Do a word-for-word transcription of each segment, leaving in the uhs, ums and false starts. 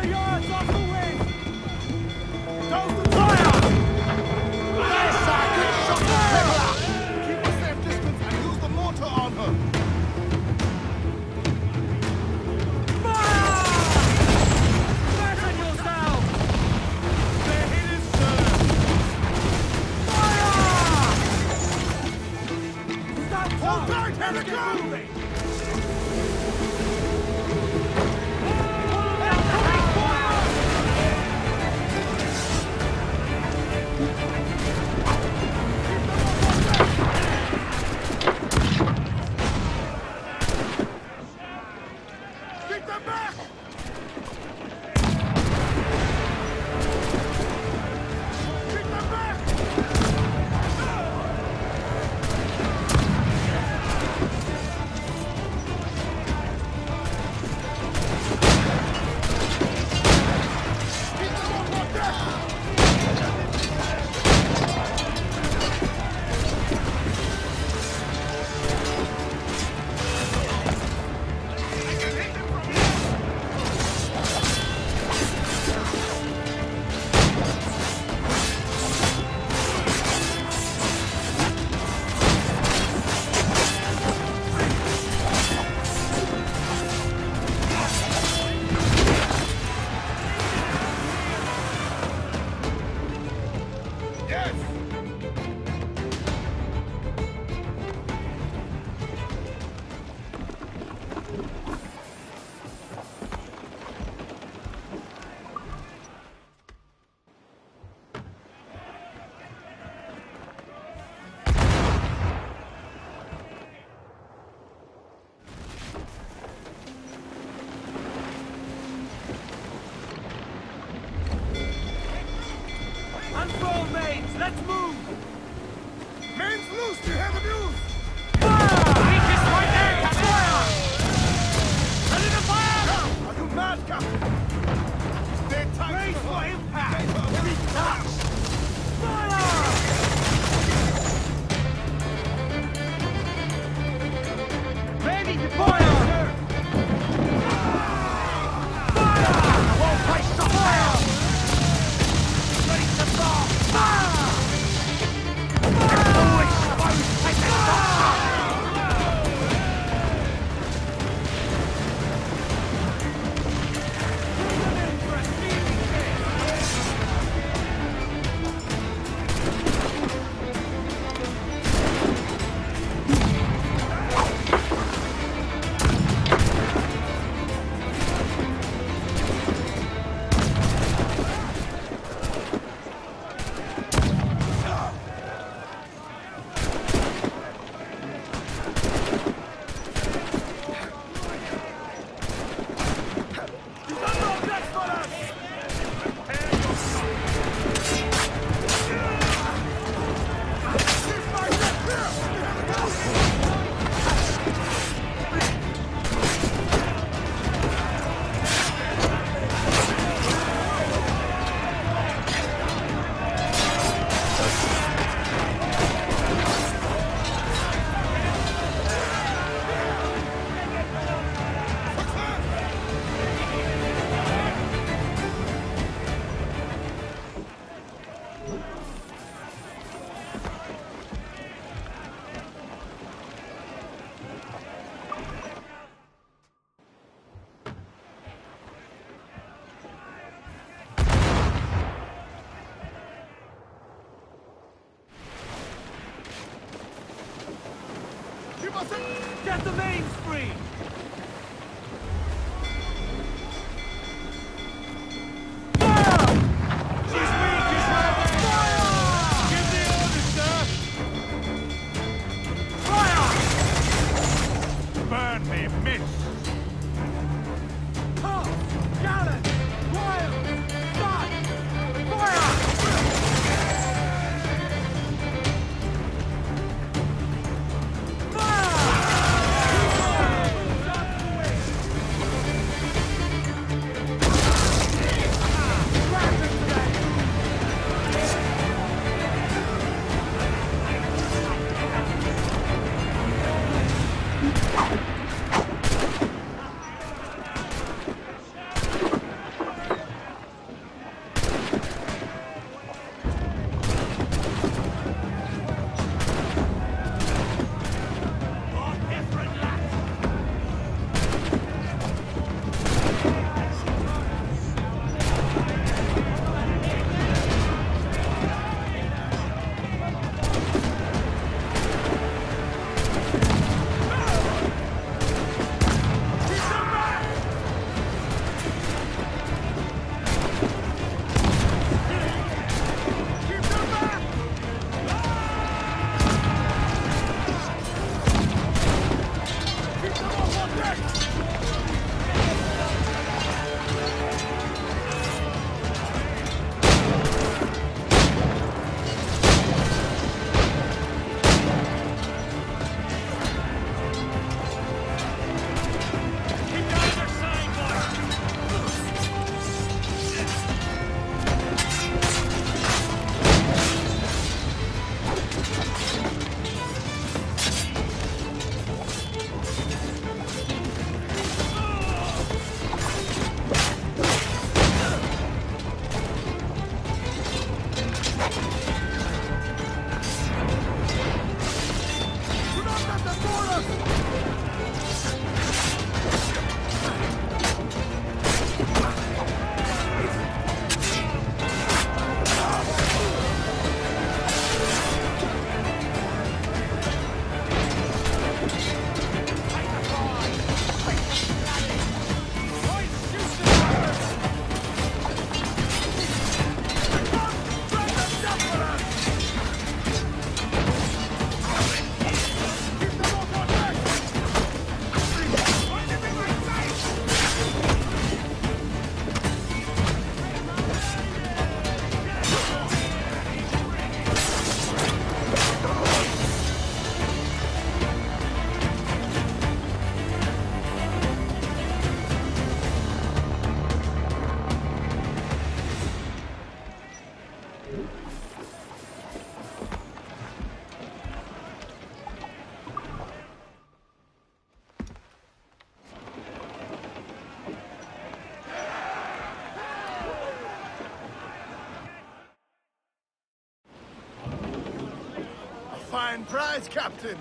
the yards off the wind! Don't fire! Nice side, good shot! Take her out! Keep a safe distance and use the mortar on her! Fire! Fasten yourself! They're hidden, sir! Fire! Stop! Hold back, here it goes! Get them back! Get them back! Get them on my deck! Yes! Unfold, mates! Let's move! Men's loose! Do you have the news? Weakest right there, Captain! Ready to fire! Are you mad, Captain? Stay tight! Brace for impact! Heavy touch! Fire! Ready to fire! Fire! Won't place the fire! Ready to start! Fire! Always supposed to take that shot! Get the mains free! Fire! She's weak as hell! Fire! Give the orders, sir! Fire! Burn me, miss! Tough! Gallant! Wild! Start! Fire! Fire! fine prize, Captain.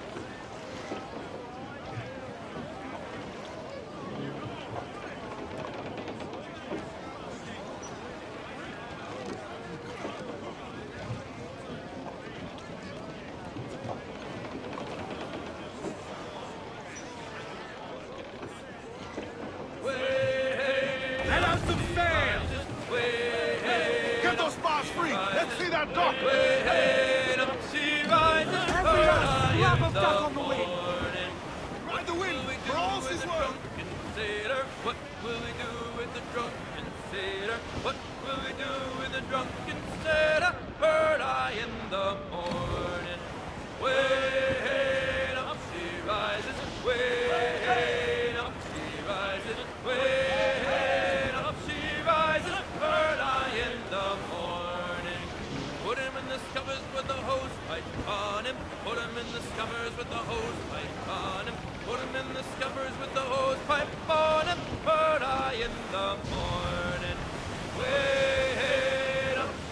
Let out some sail! Get those spars free. Let's see that dock. Slap of duck on the wind! Ride the wind. For all's his worth. What will we do with the drunken sailor? What will we do with the drunken sailor? Heard I in the morning. Way up she rises, way up she rises, way up she rises. Heard I in the morning. Put him in the scuppers with the hose pipe on him. Put him in the scuppers with the hose pipe on him. Put him in the scuppers with the hose pipe on him. Heard I in the morning. Way up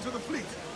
of the fleet.